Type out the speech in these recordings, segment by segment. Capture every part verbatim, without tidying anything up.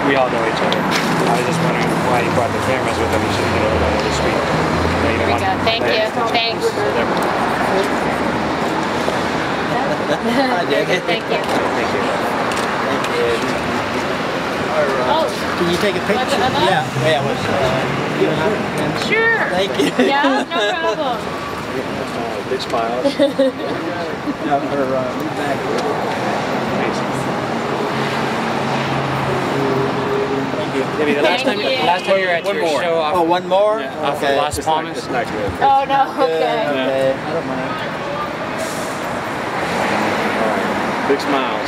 we all know each other. I was just wondering why you brought the cameras with them. You should have been over there this week. No, you don't want Thank you. Thanks. Hi, David. Thank you. Thank you. Thank you. Oh. Can you take a picture? Yeah. Yeah. Was, uh, you know, Sure. Thank you. Yeah, no problem. Big smiles. No, her uh, move back. Thank you. Maybe the last Thank time, you. last time you were at One your more. show off, Oh, one more? yeah, off Okay. of Las Palmas. It's not good. Oh, no, okay. Yeah, okay. I don't mind. Big smiles.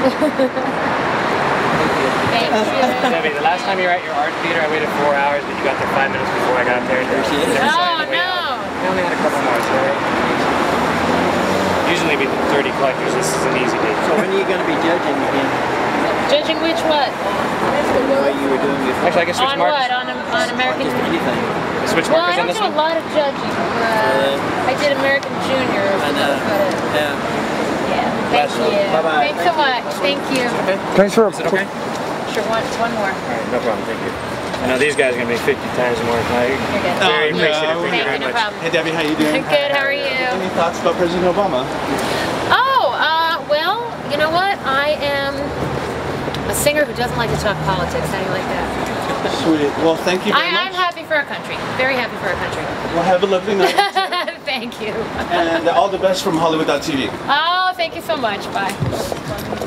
Thank you. Debbie, the last time you were at your art theater, I waited four hours, but you got there five minutes before I got there. There she is. Oh, no. We only had a couple more, so usually we do thirty collectors. This is an easy day. So when are you going to be judging again? Judging which what? The way you were doing before? Actually, I guess switch On markers. what? On, on American... Just anything. Switch Well, I markers on don't this do a one? lot of judging. Uh, I did American Junior. I know. But, Yeah. yeah. Thank you. Bye-bye. Thanks so much. Thank you. Okay. Thanks for Is it okay? Sure, one, one more. All right, no problem. Thank you. I know these guys are going to make fifty times more. I You're good. very Oh, no. appreciative. Thank you Thank very you, no much. problem. Hey Debbie, how you doing? Good, how are you? Any thoughts about President Obama? Oh, uh, well, you know what? I am a singer who doesn't like to talk politics. How do you like that? Sweet. Well, thank you very I, I'm much. happy for our country. Very happy for our country. Well, have a lovely night. Thank you. And all the best from Hollywood dot T V. Oh, thank you so much. Bye.